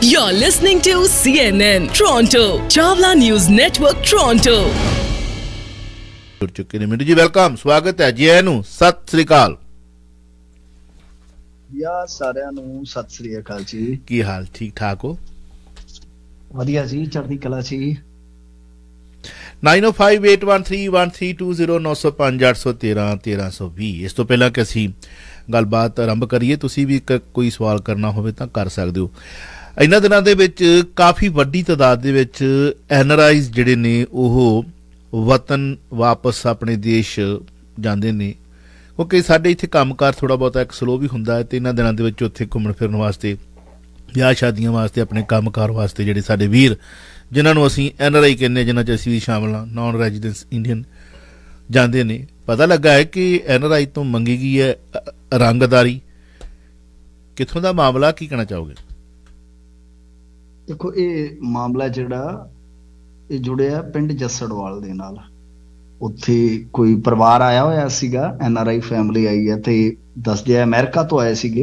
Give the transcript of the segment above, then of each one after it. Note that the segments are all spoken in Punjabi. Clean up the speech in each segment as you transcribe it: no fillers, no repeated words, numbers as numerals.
You're listening to CNN Toronto, Chawla News Network Toronto. जुड़ चुके हैं मिंटू जी, वेलकम, स्वागत है जी आनू, सत श्री अकाल या सारिਆਂ ਨੂੰ ਸਤਿ ਸ੍ਰੀ ਅਕਾਲ ਜੀ। ਕੀ ਹਾਲ, ठीक ठाक हो? ਵਧੀਆ ਜੀ, ਚੜ੍ਹਦੀ ਕਲਾ ਜੀ। 90583132090581131320 ਇਸ ਤੋਂ ਪਹਿਲਾਂ ਕਿ ਅਸੀਂ ਗੱਲਬਾਤ ਆਰੰਭ ਕਰੀਏ, ਤੁਸੀਂ ਵੀ ਕੋਈ ਸਵਾਲ ਕਰਨਾ ਹੋਵੇ ਤਾਂ ਕਰ ਸਕਦੇ ਹੋ। ਇਹਨਾਂ ਦਿਨਾਂ ਦੇ ਵਿੱਚ ਕਾਫੀ ਵੱਡੀ ਤਾਦਾਦ ਦੇ ਵਿੱਚ NRIs ਜਿਹੜੇ ਨੇ ਉਹ ਵਤਨ ਵਾਪਸ ਆਪਣੇ ਦੇਸ਼ ਜਾਂਦੇ ਨੇ, ਕਿਉਂਕਿ ਸਾਡੇ ਇੱਥੇ ਕੰਮਕਾਰ ਥੋੜ੍ਹਾ ਬਹੁਤਾ ਇੱਕ ਸਲੋ ਵੀ ਹੁੰਦਾ ਹੈ, ਅਤੇ ਇਹਨਾਂ ਦਿਨਾਂ ਦੇ ਵਿੱਚ ਉੱਥੇ ਘੁੰਮਣ ਫਿਰਨ ਵਾਸਤੇ, ਵਿਆਹ ਸ਼ਾਦੀਆਂ ਵਾਸਤੇ, ਆਪਣੇ ਕੰਮਕਾਰ ਵਾਸਤੇ ਜਿਹੜੇ ਸਾਡੇ ਵੀਰ ਜਿਨ੍ਹਾਂ ਨੂੰ ਅਸੀਂ NRI ਕਹਿੰਦੇ, ਜਿਨ੍ਹਾਂ 'ਚ ਅਸੀਂ ਵੀ ਸ਼ਾਮਲ ਹਾਂ, ਨਾਨ ਰੈਜ਼ੀਡੈਂਸ ਇੰਡੀਅਨ, ਜਾਂਦੇ ਨੇ। ਪਤਾ ਲੱਗਾ ਹੈ ਕਿ NRI ਤੋਂ ਮੰਗੀ ਗਈ ਹੈ ਰੰਗਦਾਰੀ। ਕਿੱਥੋਂ ਦਾ ਮਾਮਲਾ, ਕੀ ਕਹਿਣਾ ਚਾਹੋਗੇ? ਦੇਖੋ, ਇਹ ਮਾਮਲਾ ਜਿਹੜਾ ਇਹ ਜੁੜਿਆ ਪਿੰਡ ਜੱਸੜਵਾਲ ਦੇ ਨਾਲ। ਉੱਥੇ ਕੋਈ ਪਰਿਵਾਰ ਆਇਆ ਹੋਇਆ ਸੀਗਾ, NRI ਫੈਮਿਲੀ ਆਈ ਹੈ, ਤੇ ਦੱਸਦੇ ਆ ਅਮਰੀਕਾ ਤੋਂ ਆਏ ਸੀਗੇ,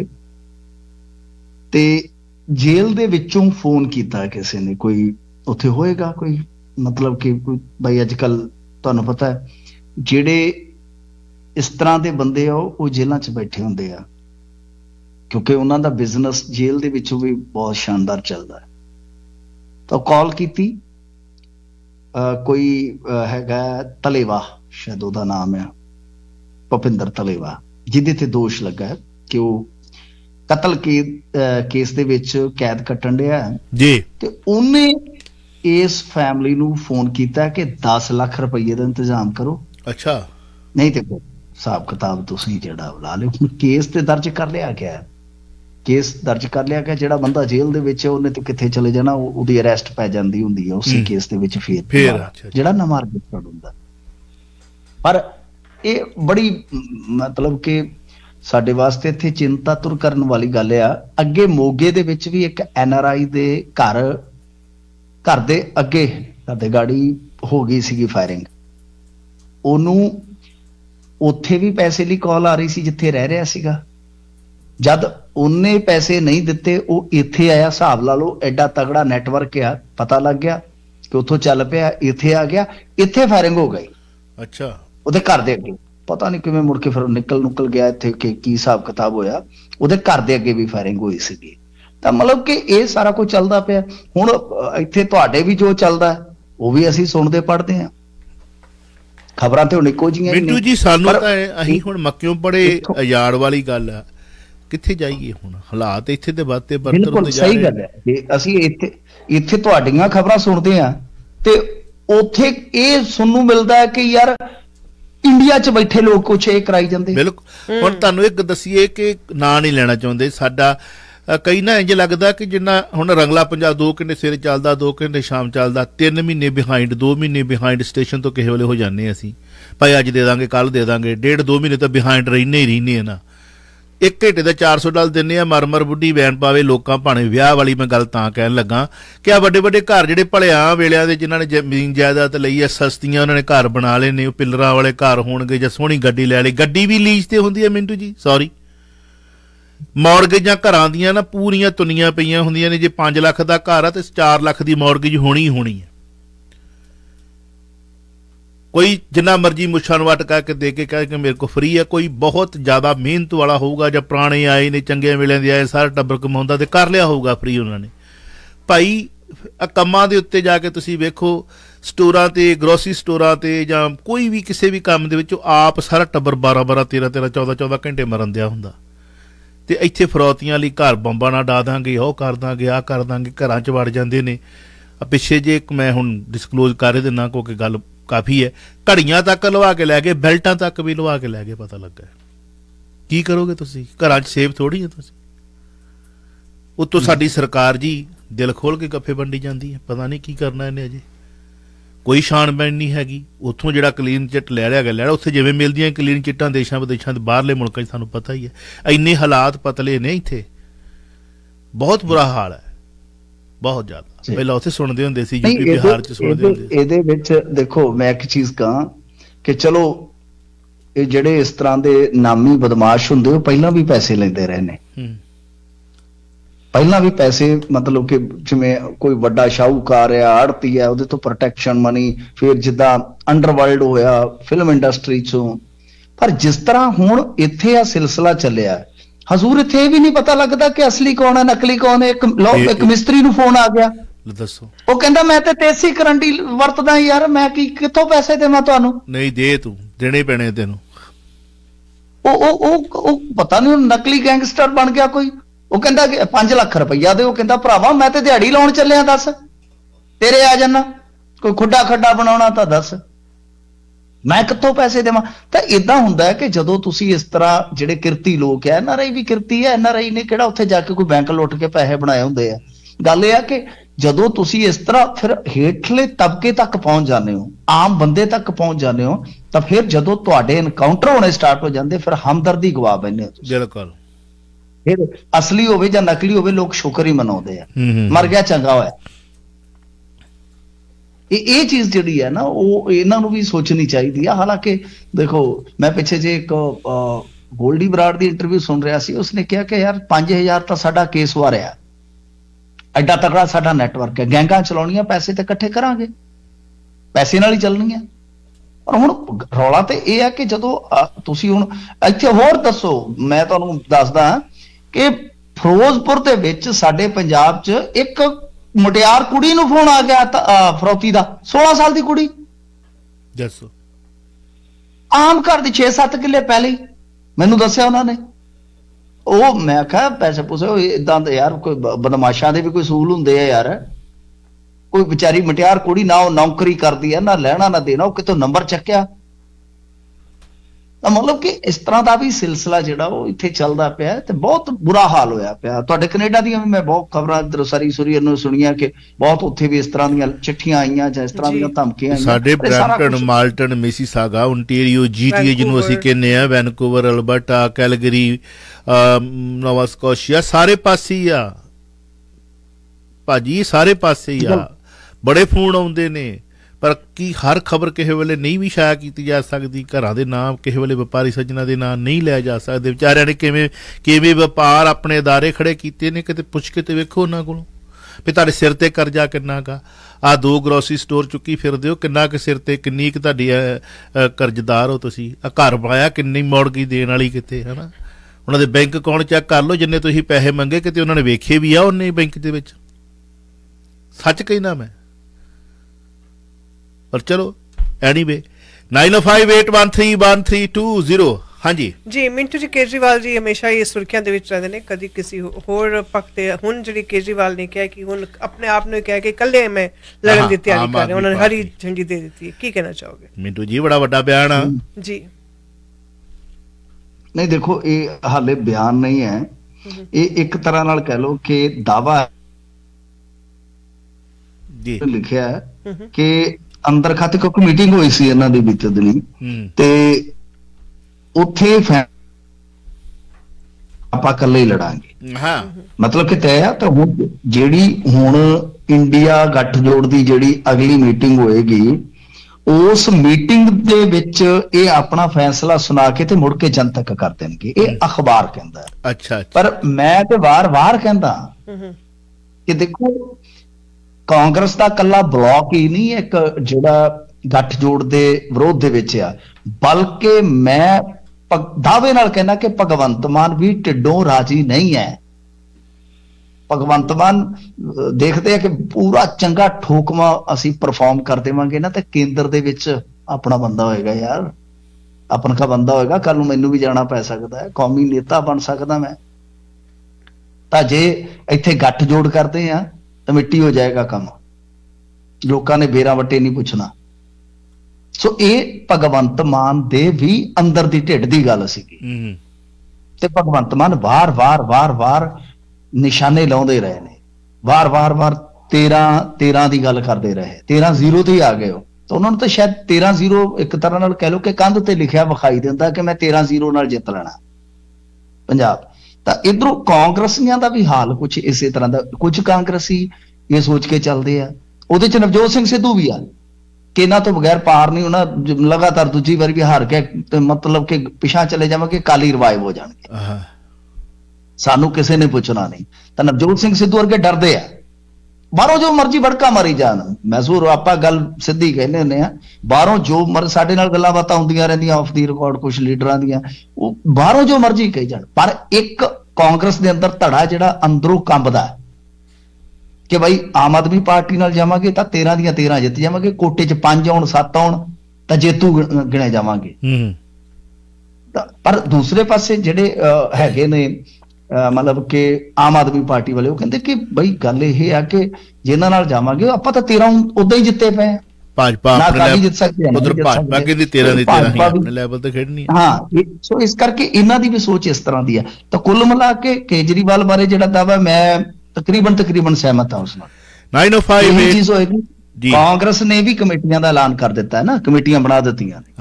ਤੇ ਜੇਲ੍ਹ ਦੇ ਵਿੱਚੋਂ ਫੋਨ ਕੀਤਾ ਕਿਸੇ ਨੇ, ਕੋਈ ਉੱਥੇ ਹੋਏਗਾ ਕੋਈ, ਮਤਲਬ ਕਿ ਕੋਈ ਬਈ ਅੱਜ ਕੱਲ ਤੁਹਾਨੂੰ ਪਤਾ ਹੈ ਜਿਹੜੇ ਇਸ ਤਰ੍ਹਾਂ ਦੇ ਬੰਦੇ ਆ ਉਹ ਜੇਲ੍ਹਾਂ 'ਚ ਬੈਠੇ ਹੁੰਦੇ ਆ, ਕਿਉਂਕਿ ਉਹਨਾਂ ਦਾ ਬਿਜ਼ਨਸ ਜੇਲ੍ਹ ਦੇ ਵਿੱਚੋਂ ਵੀ ਬਹੁਤ ਸ਼ਾਨਦਾਰ ਚੱਲਦਾ ਹੈ। ਤਾਂ ਕਾਲ ਕੀਤੀ, ਕੋਈ ਹੈਗਾ ਤਲੇਵਾ, ਸ਼ਾਇਦ ਉਹਦਾ ਨਾਮ ਆ ਭੁਪਿੰਦਰ ਤਲੇਵਾ, ਜਿਹਦੇ ਤੇ ਦੋਸ਼ ਲੱਗਾ ਹੈ ਕਿ ਉਹ ਕਤਲ ਕੇਸ ਦੇ ਵਿੱਚ ਕੈਦ ਕੱਟਣ ਡਿਆ ਜੀ, ਤੇ ਉਹਨੇ ਇਸ ਫੈਮਿਲੀ ਨੂੰ ਫੋਨ ਕੀਤਾ ਕਿ 10 ਲੱਖ ਰੁਪਈਏ ਦਾ ਇੰਤਜ਼ਾਮ ਕਰੋ। ਅੱਛਾ, ਨਹੀਂ ਤੇ ਹਿਸਾਬ ਕਿਤਾਬ ਤੁਸੀਂ ਜਿਹੜਾ ਲਾ ਲਿਓ। ਹੁਣ ਕੇਸ ਤੇ ਦਰਜ ਕਰ ਲਿਆ ਗਿਆ, ਕੇਸ ਦਰਜ ਕਰ ਲਿਆ ਗਿਆ। ਜਿਹੜਾ ਬੰਦਾ ਜੇਲ੍ਹ ਦੇ ਵਿੱਚ ਉਹਨੇ ਤੇ ਕਿੱਥੇ ਚਲੇ ਜਾਣਾ, ਉਹਦੀ ਅਰੈਸਟ ਪੈ ਜਾਂਦੀ ਹੁੰਦੀ ਹੈ ਉਸੇ ਕੇਸ ਦੇ ਵਿੱਚ, ਫੇਰ ਜਿਹੜਾ ਨਵਾਂ ਰਜਿਸਟਰਡ ਹੁੰਦਾ। ਪਰ ਇਹ ਬੜੀ ਮਤਲਬ ਕਿ ਸਾਡੇ ਵਾਸਤੇ ਇੱਥੇ ਚਿੰਤਾ ਤੁਰ ਕਰਨ ਵਾਲੀ ਗੱਲ ਆ। ਅੱਗੇ ਮੋਗੇ ਦੇ ਵਿੱਚ ਵੀ ਇੱਕ NRI ਦੇ ਘਰ ਦੇ ਅੱਗੇ, ਘਰ ਦੇ ਗਾੜੀ ਹੋ ਗਈ ਸੀਗੀ ਫਾਇਰਿੰਗ। ਉਹਨੂੰ ਉੱਥੇ ਵੀ ਪੈਸੇ ਲਈ ਕਾਲ ਆ ਰਹੀ ਸੀ ਜਿੱਥੇ ਰਹਿ ਰਿਹਾ ਸੀਗਾ। ਜਦ ਉਹਨੇ ਪੈਸੇ ਨਹੀਂ ਦਿੱਤੇ, ਉਹ ਇੱਥੇ ਆਇਆ। ਹਿਸਾਬ ਲਾ ਲਓ ਐਡਾ ਤਗੜਾ ਨੈਟਵਰਕ ਆ, ਪਤਾ ਲੱਗ ਗਿਆ ਕਿ ਉੱਥੋਂ ਚੱਲ ਪਿਆ, ਇੱਥੇ ਆ ਗਿਆ, ਇੱਥੇ ਫਾਇਰਿੰਗ ਹੋ ਗਈ। ਅੱਛਾ, ਉਹਦੇ ਘਰ ਦੇ ਅੱਗੇ ਪਤਾ ਨਹੀਂ ਕਿਵੇਂ ਮੁੜ ਕੇ ਫਿਰ ਨਿਕਲ ਗਿਆ ਇੱਥੇ, ਕਿ ਕੀ ਹਿਸਾਬ ਕਿਤਾਬ ਹੋਇਆ। ਉਹਦੇ ਘਰ ਦੇ ਅੱਗੇ ਵੀ ਫਾਇਰਿੰਗ ਹੋਈ ਸੀਗੀ। ਤਾਂ ਮਤਲਬ ਕਿ ਇਹ ਸਾਰਾ ਕੁਝ ਚੱਲਦਾ ਪਿਆ। ਹੁਣ ਇੱਥੇ ਤੁਹਾਡੇ ਵੀ ਜੋ ਚੱਲਦਾ ਉਹ ਵੀ ਅਸੀਂ ਸੁਣਦੇ ਪੜ੍ਹਦੇ ਹਾਂ, ਖਬਰਾਂ ਤੇ ਹੁਣ ਇੱਕੋ ਜਿਹੀਆਂ ਮਿੰਟੂ ਜੀ। ਸਾਨੂੰ ਤਾਂ ਅਸੀਂ ਹੁਣ ਮੱਕਿਓਂ ਬੜੇ ਅਜਾੜ ਵਾਲੀ ਗੱਲ ਆ, ਕਿੱਥੇ ਜਾਈਏ ਹੁਣ? ਹਾਲਾਤ ਇੱਥੇ ਦੇ ਵਾਤੇ ਬਰਤਰ ਹੁੰਦੇ ਜਾ ਰਹੇ। ਸਹੀ ਗੱਲ ਹੈ, ਅਸੀਂ ਇੱਥੇ ਤੁਹਾਡੀਆਂ ਖਬਰਾਂ ਸੁਣਦੇ ਹਾਂ ਤੇ ਉੱਥੇ ਇਹ ਸੁਣਨ ਨੂੰ ਮਿਲਦਾ ਹੈ ਕਿ ਯਾਰ ਇੰਡੀਆ 'ਚ ਬੈਠੇ ਲੋਕ ਕੁਛ ਇਹ ਕਰਾਈ ਜਾਂਦੇ। ਬਿਲਕੁਲ। ਹੁਣ ਤੁਹਾਨੂੰ ਇੱਕ ਦੱਸੀਏ ਕਿ ਨਾਂ ਨਹੀਂ ਲੈਣਾ ਚਾਹੁੰਦੇ, ਸਾਡਾ ਕਈ ਨਾ ਇੰਝ ਲੱਗਦਾ ਕਿ ਜਿੰਨਾ ਹੁਣ ਰੰਗਲਾ ਪੰਜਾਬ 2 ਘੰਟੇ ਸਵੇਰੇ ਚੱਲਦਾ, 2 ਘੰਟੇ ਸ਼ਾਮ ਚੱਲਦਾ, 3 ਮਹੀਨੇ ਬਿਹਾਈਂਡ, 2 ਮਹੀਨੇ ਬਿਹਾਈਂਡ ਸਟੇਸ਼ਨ ਤੋਂ ਕਿਸੇ ਵੇਲੇ ਹੋ ਜਾਂਦੇ ਅਸੀਂ, ਭਾਈ ਅੱਜ ਦੇ ਦਾਂਗੇ, ਕੱਲ੍ਹ ਦੇ ਦਾਂਗੇ। 1.5-2 ਮਹੀਨੇ ਤਾਂ ਬਿਹਾਈਂਡ ਰਹਿੰਦੇ ਆ ਨਾ। 1 ਘੰਟੇ ਦਾ $400 ਦਿੰਦੇ ਆ, ਮਰ ਬੁੱਢੀ ਵੈਨ ਪਾਵੇ ਲੋਕਾਂ ਭਾਣੇ ਵਿਆਹ ਵਾਲੀ। ਮੈਂ ਗੱਲ ਤਾਂ ਕਹਿਣ ਲੱਗਾ ਕਿ ਆ ਵੱਡੇ ਵੱਡੇ ਘਰ ਜਿਹੜੇ ਭਲਿਆਂ ਵੇਲਿਆਂ ਦੇ ਜਿਨ੍ਹਾਂ ਨੇ ਜ਼ਮੀਨ ਜਾਇਦਾਦ ਲਈ ਹੈ, ਸਸਤੀਆਂ ਉਹਨਾਂ ਨੇ ਘਰ ਬਣਾ ਲਏ ਨੇ, ਉਹ ਪਿੱਲਰਾਂ ਵਾਲੇ ਘਰ ਹੋਣਗੇ ਜਾਂ ਸੋਹਣੀ ਗੱਡੀ ਲੈ ਲਈ। ਗੱਡੀ ਵੀ ਲੀਜ਼ ਤੇ ਹੁੰਦੀ ਹੈ ਮਿੰਟੂ ਜੀ, ਸੌਰੀ। ਮੌਰਗੇਜਾਂ ਘਰਾਂ ਦੀਆਂ ਨਾ ਪੂਰੀਆਂ ਤੁੰਨੀਆਂ ਪਈਆਂ ਹੁੰਦੀਆਂ ਨੇ। ਜੇ 5 ਲੱਖ ਦਾ ਘਰ ਆ ਤੇ 4 ਲੱਖ ਦੀ ਮੌਰਗੇਜ ਹੋਣੀ ਹੈ। ਕੋਈ ਜਿੰਨਾ ਮਰਜੀ ਮੁੱਛਾਂ ਨੂੰ ਵਟ ਕੇ ਦੇ ਕੇ ਕਹੇ ਕਿ ਮੇਰੇ ਕੋਲ ਫਰੀ ਹੈ। ਕੋਈ ਬਹੁਤ ਜ਼ਿਆਦਾ ਮਿਹਨਤ ਵਾਲਾ ਹੋਊਗਾ, ਜਾਂ ਪੁਰਾਣੇ ਆਏ ਨੇ, ਚੰਗੇ ਵੇਲਿਆਂ ਦੇ ਆਏ, ਸਾਰਾ ਟੱਬਰ ਕਮਾਉਂਦਾ ਤੇ ਕਰ ਲਿਆ ਹੋਊਗਾ ਫਰੀ ਉਹਨਾਂ ਨੇ। ਭਾਈ ਕੰਮਾਂ ਦੇ ਉੱਤੇ ਜਾ ਕੇ ਤੁਸੀਂ ਵੇਖੋ, ਸਟੋਰਾਂ ਤੇ, ਗਰੋਸਰੀ ਸਟੋਰਾਂ ਤੇ, ਜਾਂ ਕੋਈ ਵੀ ਕਿਸੇ ਵੀ ਕੰਮ ਦੇ ਵਿੱਚ ਆਪ ਸਾਰਾ ਟੱਬਰ 12-12, 13-13, 14-14 ਘੰਟੇ ਮਰਨ ਦਿਆ ਹੁੰਦਾ। ਤੇ ਇੱਥੇ ਫਰੌਤੀਆਂ ਲਈ ਘਰ ਬੰਬਾਂ ਨਾਲ ਡਾ ਦਾਂਗੇ, ਉਹ ਕਰ ਦਾਂਗੇ, ਆਹ ਕਰ ਦਾਂਗੇ, ਘਰਾਂ 'ਚ ਵੜ ਜਾਂਦੇ ਨੇ। ਪਿੱਛੇ ਜੇ ਮੈਂ ਹੁਣ ਡਿਸਕਲੋਜ਼ ਕਰ ਦਿੰਦਾ ਕਿਉਂਕਿ ਗੱਲ ਕਾਫੀ ਹੈ, ਘੜੀਆਂ ਤੱਕ ਲਵਾ ਕੇ ਲੈ ਗਏ, ਬੈਲਟਾਂ ਤੱਕ ਵੀ ਲਵਾ ਕੇ ਲੈ ਗਏ। ਪਤਾ ਲੱਗਾ ਕੀ ਕਰੋਗੇ ਤੁਸੀਂ? ਘਰਾਂ 'ਚ ਸੇਫ ਥੋੜ੍ਹੀ ਹੈ ਤੁਸੀਂ। ਉੱਤੋਂ ਸਾਡੀ ਸਰਕਾਰ ਜੀ ਦਿਲ ਖੋਲ ਕੇ ਗੱਫੇ ਵੰਡੀ ਜਾਂਦੀ ਹੈ, ਪਤਾ ਨਹੀਂ ਕੀ ਕਰਨਾ ਇਹਨੇ ਅਜੇ। ਕੋਈ ਛਾਣਬੀਣ ਨਹੀਂ ਹੈਗੀ। ਉੱਥੋਂ ਜਿਹੜਾ ਕਲੀਨ ਚਿੱਟ ਲੈ ਲਿਆ ਗਿਆ, ਉੱਥੇ ਜਿਵੇਂ ਮਿਲਦੀਆਂ ਕਲੀਨ ਚਿੱਟਾਂ ਦੇਸ਼ਾਂ ਵਿਦੇਸ਼ਾਂ ਦੇ, ਬਾਹਰਲੇ ਮੁਲਕਾਂ 'ਚ ਤੁਹਾਨੂੰ ਪਤਾ ਹੀ ਹੈ। ਇੰਨੇ ਹਾਲਾਤ ਪਤਲੇ ਨੇ ਇੱਥੇ, ਬਹੁਤ ਬੁਰਾ ਹਾਲ ਹੈ, ਬਹੁਤ ਜ਼ਿਆਦਾ। ਪਹਿਲਾਂ ਉੱਥੇ ਸੁਣਦੇ ਹੁੰਦੇ ਸੀ, ਯੂਪੀ ਬਿਹਾਰ 'ਚ ਸੁਣਦੇ ਹੁੰਦੇ ਸੀ। ਇਹਦੇ ਵਿੱਚ ਦੇਖੋ, ਮੈਂ ਇੱਕ ਚੀਜ਼ ਕਹਾਂ ਕਿ ਚਲੋ ਇਹ ਜਿਹੜੇ ਇਸ ਤਰ੍ਹਾਂ ਦੇ ਨਾਮੀ ਬਦਮਾਸ਼ ਹੁੰਦੇ ਉਹ ਪਹਿਲਾਂ ਵੀ ਪੈਸੇ ਲੈਂਦੇ ਰਹੇ ਨੇ, ਪਹਿਲਾਂ ਵੀ ਪੈਸੇ ਮਤਲਬ ਕਿ ਜਿਵੇਂ ਕੋਈ ਵੱਡਾ ਸ਼ਾਹੂਕਾਰ ਆ, ਆੜਤੀ ਆ, ਉਹਦੇ ਤੋਂ ਪ੍ਰੋਟੈਕਸ਼ਨ ਮਨੀ, ਫਿਰ ਜਿੱਦਾਂ ਅੰਡਰਵਰਲਡ ਹੋਇਆ ਫਿਲਮ ਇੰਡਸਟਰੀ ਚੋਂ। ਪਰ ਜਿਸ ਤਰ੍ਹਾਂ ਹੁਣ ਇੱਥੇ ਆ ਸਿਲਸਿਲਾ ਚੱਲਿਆ, ਹਜ਼ੂਰ ਇੱਥੇ ਇਹ ਵੀ ਨਹੀਂ ਪਤਾ ਲੱਗਦਾ ਕਿ ਅਸਲੀ ਕੌਣ ਹੈ ਨਕਲੀ ਕੌਣ ਹੈ। ਇੱਕ ਮਿਸਤਰੀ ਨੂੰ ਫੋਨ ਆ ਗਿਆ, ਦੱਸੋ, ਉਹ ਕਹਿੰਦਾ ਮੈਂ ਤੇ ਤੇਸੀ ਕਰੰਟੀ ਵਰਤਦਾ ਯਾਰ, ਮੈਂ ਕਿੱਥੋਂ ਪੈਸੇ ਦੇਵਾਂ ਤੁਹਾਨੂੰ? ਨਹੀਂ ਦੇ, ਤੂੰ ਦੇਣੇ ਪੈਣੇ ਤੈਨੂੰ। ਉਹ ਪਤਾ ਨਹੀਂ ਨਕਲੀ ਗੈਂਗਸਟਰ ਬਣ ਗਿਆ ਕੋਈ। ਉਹ ਕਹਿੰਦਾ 5 ਲੱਖ ਰੁਪਈਆ ਦੇ। ਉਹ ਕਹਿੰਦਾ ਭਰਾਵਾ ਮੈਂ ਤੇ ਦਿਹਾੜੀ ਲਾਉਣ ਚੱਲਿਆ, ਦੱਸ ਤੇਰੇ ਆ ਜਾਣਾ, ਕੋਈ ਖੁੱਡਾ ਖੱਡਾ ਬਣਾਉਣਾ ਤਾਂ ਦੱਸ, ਮੈਂ ਕਿੱਥੋਂ ਪੈਸੇ ਦੇਵਾਂ? ਤਾਂ ਇਦਾਂ ਹੁੰਦਾ ਹੈ ਕਿ ਜਦੋਂ ਤੁਸੀਂ ਇਸ ਤਰ੍ਹਾਂ ਜਿਹੜੇ ਕਿਰਤੀ ਲੋਕ ਹੈ, NRI ਵੀ ਕਿਰਤੀ ਹੈ, NRI ਨੇ ਕਿਹੜਾ ਉੱਥੇ ਜਾ ਕੇ ਕੋਈ ਬੈਂਕ ਲੁੱਟ ਕੇ ਪੈਸੇ ਬਣਾਏ ਹੁੰਦੇ ਆ। ਗੱਲ ਇਹ ਆ ਕਿ ਜਦੋਂ ਤੁਸੀਂ ਇਸ ਤਰ੍ਹਾਂ ਫਿਰ ਹੇਠਲੇ ਤਬਕੇ ਤੱਕ ਪਹੁੰਚ ਜਾਂਦੇ ਹੋ, ਆਮ ਬੰਦੇ ਤੱਕ ਪਹੁੰਚ ਜਾਂਦੇ ਹੋ, ਤਾਂ ਫਿਰ ਜਦੋਂ ਤੁਹਾਡੇ ਐਨਕਾਊਂਟਰ ਹੋਣੇ ਸਟਾਰਟ ਹੋ ਜਾਂਦੇ, ਫਿਰ ਹਮਦਰਦੀ ਗਵਾ ਬੈਠੇ ਹੋ ਤੁਸੀਂ। ਬਿਲਕੁਲ। ਫਿਰ ਅਸਲੀ ਹੋਵੇ ਜਾਂ ਨਕਲੀ ਹੋਵੇ, ਲੋਕ ਸ਼ੁਕਰ ਹੀ ਮਨਾਉਂਦੇ ਆ, ਮਰ ਗਿਆ ਚੰਗਾ ਹੋਇਆ। ਇਹ ਚੀਜ਼ ਜਿਹੜੀ ਹੈ ਨਾ, ਉਹ ਇਹਨਾਂ ਨੂੰ ਵੀ ਸੋਚਣੀ ਚਾਹੀਦੀ ਆ। ਹਾਲਾਂਕਿ ਦੇਖੋ, ਮੈਂ ਪਿੱਛੇ ਜੇ ਇੱਕ ਗੋਲਡੀ ਬਰਾੜ ਦੀ ਇੰਟਰਵਿਊ ਸੁਣ ਰਿਹਾ ਸੀ, ਉਸਨੇ ਕਿਹਾ ਕਿ ਯਾਰ 5000 ਤਾਂ ਸਾਡਾ ਕੇਸ ਵਾਰਿਆ, ਐਡਾ ਤਕੜਾ ਸਾਡਾ ਨੈਟਵਰਕ ਹੈ, ਗੈਂਗਾਂ ਚਲਾਉਣੀਆਂ, ਪੈਸੇ ਤੇ ਇਕੱਠੇ ਕਰਾਂਗੇ, ਪੈਸੇ ਨਾਲ ਹੀ ਚੱਲਣੀਆਂ। ਪਰ ਹੁਣ ਰੌਲਾ ਤੇ ਇਹ ਹੈ ਕਿ ਜਦੋਂ ਤੁਸੀਂ ਹੁਣ ਇੱਥੇ ਹੋਰ ਦੱਸੋ, ਮੈਂ ਤੁਹਾਨੂੰ ਦੱਸਦਾ ਕਿ ਫਿਰੋਜ਼ਪੁਰ ਦੇ ਵਿੱਚ ਸਾਡੇ ਪੰਜਾਬ 'ਚ ਇੱਕ ਮੁਟਿਆਰ ਕੁੜੀ ਨੂੰ ਫੋਨ ਆ ਗਿਆ ਫਰੌਤੀ ਦਾ, 16 ਸਾਲ ਦੀ ਕੁੜੀ, ਦੱਸੋ, ਆਮ ਘਰ ਦੀ 6-7 ਕਿੱਲੇ ਪਹਿਲੇ ਮੈਨੂੰ ਦੱਸਿਆ ਉਹਨਾਂ ਨੇ। ਉਹ ਮੈਂ ਕਿਹਾ ਪੈਸੇ ਪੂਸੇ ਇਦਾਂ ਦੇ ਯਾਰ, ਕੋਈ ਬਦਮਾਸ਼ਾਂ ਦੇ ਵੀ ਕੋਈ ਸੂਲ ਹੁੰਦੇ ਆ ਯਾਰ। ਕੋਈ ਵਿਚਾਰੀ ਮੁਟਿਆਰ ਕੁੜੀ, ਨਾ ਉਹ ਨੌਕਰੀ ਕਰਦੀ ਹੈ, ਨਾ ਲੈਣਾ ਨਾ ਦੇਣਾ, ਉਹ ਕਿਤੋਂ ਨੰਬਰ ਚੱਕਿਆ। ਤਾਂ ਮਤਲਬ ਕਿ ਇਸ ਤਰ੍ਹਾਂ ਦਾ ਵੀ ਸਿਲਸਿਲਾ ਜਿਹੜਾ ਉਹ ਇੱਥੇ ਚੱਲਦਾ ਪਿਆ, ਤੇ ਬਹੁਤ ਬੁਰਾ ਹਾਲ ਹੋਇਆ ਪਿਆ। ਤੁਹਾਡੇ ਕੈਨੇਡਾ ਦੀਆਂ ਵੀ ਮੈਂ ਬਹੁਤ ਖਬਰਾਂ ਇੱਧਰ ਸਰੀ ਨੂੰ ਸੁਣੀਆਂ ਕਿ ਬਹੁਤ ਉੱਥੇ ਵੀ ਇਸ ਤਰ੍ਹਾਂ ਦੀਆਂ ਚਿੱਠੀਆਂ ਆਈਆਂ ਜਾਂ ਇਸ ਤਰ੍ਹਾਂ ਦੀਆਂ ਧਮਕੀਆਂ ਆਈਆਂ। ਸਾਡੇ Brampton, Malton, Mississauga, Ontario, GTA ਜਿਹਨੂੰ ਅਸੀਂ ਕਹਿੰਦੇ ਆ, Vancouver, Alberta, Calgary, Nova Scotia, ਸਾਰੇ ਪਾਸੇ ਹੀ ਆ ਭਾਜੀ, ਸਾਰੇ ਪਾਸੇ ਹੀ ਆ। ਬੜੇ ਫੋਨ ਆਉਂਦੇ ਨੇ, ਪਰ ਕੀ ਹਰ ਖਬਰ ਕਿਸੇ ਵੇਲੇ ਨਹੀਂ ਵੀ ਸ਼ਾਇਆ ਕੀਤੀ ਜਾ ਸਕਦੀ। ਘਰਾਂ ਦੇ ਨਾਮ ਕਿਸੇ ਵੇਲੇ ਵਪਾਰੀ ਸੱਜਣਾ ਦੇ ਨਾਮ ਨਹੀਂ ਲਿਆ ਜਾ ਸਕਦੇ। ਵਿਚਾਰਿਆਂ ਨੇ ਕਿਵੇਂ ਵਪਾਰ ਆਪਣੇ ਅਦਾਰੇ ਖੜੇ ਕੀਤੇ ਨੇ, ਕਿਤੇ ਪੁੱਛ ਕੇ ਤੇ ਵੇਖੋ ਉਹਨਾਂ ਕੋਲੋਂ ਵੀ ਤੁਹਾਡੇ ਸਿਰ ਤੇ ਕਰਜ਼ਾ ਕਿੰਨਾ ਕਾ। ਆਹ 2 ਗਰੋਸਰੀ ਸਟੋਰ ਚੁੱਕੀ ਫਿਰਦੇ ਹੋ, ਕਿੰਨਾ ਕੁ ਸਿਰ ਤੇ, ਕਿੰਨੀ ਕੁ ਤੁਹਾਡੀ ਕਰਜ਼ਦਾਰ ਹੋ ਤੁਸੀਂ। ਆ ਘਰ ਪਾਇਆ, ਕਿੰਨੀ ਮੌੜਗੀ ਦੇਣ ਵਾਲੀ ਕਿਤੇ, ਹਨਾ। ਉਹਨਾਂ ਦੇ ਬੈਂਕ ਅਕਾਊਂਟ ਚੈੱਕ ਕਰ ਲਓ, ਜਿੰਨੇ ਤੁਸੀਂ ਪੈਸੇ ਮੰਗੇ ਕਿਤੇ ਉਹਨਾਂ ਨੇ ਵੇਖੇ ਵੀ ਆ ਉਹਨੇ ਬੈਂਕ ਦੇ ਵਿੱਚ। ਸੱਚ ਕਹਿਣਾ ਮੈਂ। ਪਰ ਚਲੋ ਐਨੀਵੇ 9058131320। ਹਾਂਜੀ ਜੀ, ਮਿੰਟੂ ਜੀ, ਕੇਜਰੀਵਾਲ ਜੀ ਹਮੇਸ਼ਾ ਹੀ ਸੁਰਖੀਆਂ ਦੇ ਵਿੱਚ ਰਹਿੰਦੇ ਨੇ, ਕਦੀ ਕਿਸੇ ਹੋਰ ਪੱਖ ਤੇ। ਹੁਣ ਜਿਹੜੀ ਕੇਜਰੀਵਾਲ ਨੇ ਕਿਹਾ ਕਿ ਹੁਣ ਆਪਣੇ ਆਪ ਨੂੰ ਕਿਹਾ ਕਿ ਇਕੱਲੇ ਮੈਂ ਲੜਨ ਦੀ ਤਿਆਰੀ ਕਰ ਰਿਹਾ, ਉਹਨਾਂ ਨੇ ਹਰੀ ਝੰਡੀ ਦੇ ਦਿੱਤੀ। ਕੀ ਕਹਿਣਾ ਚਾਹੋਗੇ ਮਿੰਟੂ ਜੀ? ਬੜਾ ਵੱਡਾ ਬਿਆਨ ਆ ਜੀ। ਨਹੀਂ ਦੇਖੋ, ਇਹ ਹਾਲੇ ਬਿਆਨ ਨਹੀਂ ਹੈ, ਇਹ ਇੱਕ ਤਰ੍ਹਾਂ ਨਾਲ ਕਹਿ ਲਓ ਕਿ ਦਾਵਾ ਜੀ ਲਿਖਿਆ ਹੈ ਕਿ ਅੰਦਰ ਖਾਤੇ, ਕਿਉਂਕਿ ਮੀਟਿੰਗ ਹੋਈ ਸੀ ਇਹਨਾਂ ਦੀ ਬੀਤੇ ਦਿਨੀ, ਤੇ ਉੱਥੇ ਆਪਾਂ ਇਕੱਲੇ ਹੀ ਲੜਾਂਗੇ, ਮਤਲਬ ਕਿ ਤੈਅ ਆ। ਤਾਂ ਜਿਹੜੀ ਹੁਣ ਇੰਡੀਆ ਗੱਠਜੋੜ ਦੀ ਜਿਹੜੀ ਅਗਲੀ ਮੀਟਿੰਗ ਹੋਏਗੀ, ਉਸ ਮੀਟਿੰਗ ਦੇ ਵਿੱਚ ਇਹ ਆਪਣਾ ਫੈਸਲਾ ਸੁਣਾ ਕੇ ਤੇ ਮੁੜ ਕੇ ਜਨਤਕ ਕਰ ਦੇਣਗੇ, ਇਹ ਅਖਬਾਰ ਕਹਿੰਦਾ। ਅੱਛਾ, ਪਰ ਮੈਂ ਤੇ ਵਾਰ-ਵਾਰ ਕਹਿੰਦਾ ਕਿ ਦੇਖੋ, ਕਾਂਗਰਸ ਦਾ ਕੱਲਾ ਬਲਾਕ ਹੀ ਨਹੀਂ ਇੱਕ ਜਿਹੜਾ ਗੱਠਜੋੜ ਦੇ ਵਿਰੋਧ ਦੇ ਵਿੱਚ ਆ, ਬਲਕਿ ਮੈਂ ਦਾਅਵੇ ਨਾਲ ਕਹਿੰਦਾ ਕਿ ਭਗਵੰਤ ਮਾਨ ਵੀ ਢਿੱਡੋਂ ਰਾਜੀ ਨਹੀਂ ਹੈ। ਭਗਵੰਤ ਮਾਨ ਦੇਖਦੇ ਆ ਕਿ ਪੂਰਾ ਚੰਗਾ ਠੋਕਵਾ ਅਸੀਂ ਪਰਫਾਰਮ ਕਰ ਦੇਵਾਂਗੇ ਨਾ, ਤੇ ਕੇਂਦਰ ਦੇ ਵਿੱਚ ਆਪਣਾ ਬੰਦਾ ਹੋਏਗਾ ਯਾਰ, ਆਪਣਾ ਕਾ ਬੰਦਾ ਹੋਏਗਾ, ਕੱਲ ਨੂੰ ਮੈਨੂੰ ਵੀ ਜਾਣਾ ਪੈ ਸਕਦਾ ਹੈ, ਕੌਮੀ ਨੇਤਾ ਬਣ ਸਕਦਾ ਮੈਂ। ਤਾਂ ਜੇ ਇੱਥੇ ਗੱਠਜੋੜ ਕਰਦੇ ਆ ਤਾਂ ਮਿੱਟੀ ਹੋ ਜਾਏਗਾ ਕੰਮ, ਲੋਕਾਂ ਨੇ ਬੇਰਾਂ ਵੱਟੇ ਨਹੀਂ ਪੁੱਛਣਾ। ਸੋ ਇਹ ਭਗਵੰਤ ਮਾਨ ਦੇ ਵੀ ਅੰਦਰ ਦੀ ਢਿੱਡ ਦੀ ਗੱਲ ਸੀਗੀ, ਤੇ ਭਗਵੰਤ ਮਾਨ ਵਾਰ ਨਿਸ਼ਾਨੇ ਲਾਉਂਦੇ ਰਹੇ ਨੇ, ਵਾਰ 13 ਦੀ ਗੱਲ ਕਰਦੇ ਰਹੇ, 13-0 ਤੇ ਹੀ ਆ ਗਏ ਹੋ। ਤਾਂ ਉਹਨਾਂ ਨੂੰ ਤਾਂ ਸ਼ਾਇਦ 13-0 ਇੱਕ ਤਰ੍ਹਾਂ ਨਾਲ ਕਹਿ ਲਓ ਕਿ ਕੰਧ ਤੇ ਲਿਖਿਆ ਵਿਖਾਈ ਦਿੰਦਾ ਕਿ ਮੈਂ 13-0 ਨਾਲ ਜਿੱਤ ਲੈਣਾ ਪੰਜਾਬ। ਤਾਂ ਇਧਰੋਂ ਕਾਂਗਰਸੀਆਂ ਦਾ ਵੀ ਹਾਲ ਕੁਝ ਇਸੇ ਤਰ੍ਹਾਂ ਦਾ। ਕੁਝ ਕਾਂਗਰਸੀ ਇਹ ਸੋਚ ਕੇ ਚੱਲਦੇ ਆ, ਉਹਦੇ ਚ ਨਵਜੋਤ ਸਿੰਘ ਸਿੱਧੂ ਵੀ ਆ ਕਿ ਇਹਨਾਂ ਤੋਂ ਬਗੈਰ ਪਾਰ ਨਹੀਂ ਹੋਣਾ, ਲਗਾਤਾਰ ਦੂਜੀ ਵਾਰ ਵੀ ਹਾਰ ਕੇ ਤੇ ਮਤਲਬ ਕਿ ਪਿਛਾਂ ਚਲੇ ਜਾਵਾਂਗੇ, ਕਾਲੀ ਰਿਵਾਈਵ ਹੋ ਜਾਣਗੇ। ਸਾਨੂੰ ਕਿਸੇ ਨੇ ਪੁੱਛਣਾ ਨਹੀਂ। ਤਾਂ ਨਵਜੋਤ ਸਿੰਘ ਸਿੱਧੂ ਵਰਗੇ ਡਰਦੇ ਆ, ਬਾਹਰੋਂ ਜੋ ਮਰਜ਼ੀ ਵੜਕਾ ਮਾਰੀ ਜਾਣ। ਮਹਿਸੂਰ ਆਪਾਂ ਗੱਲ ਸਿੱਧੀ ਕਹਿੰਦੇ ਹੁੰਦੇ ਆ, ਬਾਹਰੋਂ ਜੋ ਸਾਡੇ ਨਾਲ ਗੱਲਾਂ ਬਾਤਾਂ ਹੁੰਦੀਆਂ ਰਹਿੰਦੀਆਂ ਆਫ ਦੀ ਰਿਕਾਰਡ ਕੁਝ ਲੀਡਰਾਂ ਦੀਆਂ, ਉਹ ਬਾਹਰੋਂ ਜੋ ਮਰਜ਼ੀ ਕਹੀ ਜਾਣ, ਪਰ ਇੱਕ ਕਾਂਗਰਸ ਦੇ ਅੰਦਰ ਧੜਾ ਜਿਹੜਾ ਅੰਦਰੋਂ ਕੰਬਦਾ ਕਿ ਬਾਈ ਆਮ ਆਦਮੀ ਪਾਰਟੀ ਨਾਲ ਜਾਵਾਂਗੇ ਤਾਂ 13 ਦੀਆਂ 13 ਜਿੱਤ ਜਾਵਾਂਗੇ, ਕੋਟੇ 'ਚ 5 ਆਉਣ 7 ਆਉਣ ਤਾਂ ਜੇਤੂ ਗਿਣੇ ਜਾਵਾਂਗੇ। ਪਰ ਦੂਸਰੇ ਪਾਸੇ ਜਿਹੜੇ ਹੈਗੇ ਨੇ ਮਤਲਬ ਕਿ ਆਮ ਆਦਮੀ ਪਾਰਟੀ ਵਾਲੇ, ਉਹ ਕਹਿੰਦੇ ਕਿ ਬਈ ਗੱਲ ਇਹ ਆ ਕਿ ਜਿਨ੍ਹਾਂ ਨਾਲ ਜਾਵਾਂਗੇ ਆਪਾਂ ਤਾਂ 13 ਉਦਾਂ ਹੀ ਜਿੱਤੇ ਪਏ ਆ, ਭਾਜਪਾ ਆਪਣੇ ਜਿੱਤ ਸਕਦੇ ਉਧਰ ਭਾਜਪਾ ਕਹਿੰਦੀ 13 ਦੀ 13 ਹੀ ਆਪਣੇ ਲੈਵਲ ਤੇ ਖੇਡਣੀ। ਹਾਂ, ਸੋ ਇਸ ਕਰਕੇ ਇਹਨਾਂ ਦੀ ਵੀ ਸੋਚ ਇਸ ਤਰ੍ਹਾਂ ਦੀ ਆ। ਤਾਂ ਕੁੱਲ ਮਿਲਾ ਕੇ ਕੇਜਰੀਵਾਲ ਬਾਰੇ ਜਿਹੜਾ ਦਾਵਾ, ਮੈਂ ਤਕਰੀਬਨ ਸਹਿਮਤ ਹਾਂ ਉਸ ਨਾਲ। 905 ਚੀਜ਼ ਹੋਏਗੀ, ਕਾਂਗਰਸ ਨੇ ਵੀ ਕਮੇਟੀਆਂ ਦਾ ਐਲਾਨ ਕਰ ਦਿੱਤਾ ਹੈ ਨਾ, ਕਮੇਟੀਆਂ ਬਣਾ ਦਿੱਤੀਆਂ ਨੇ।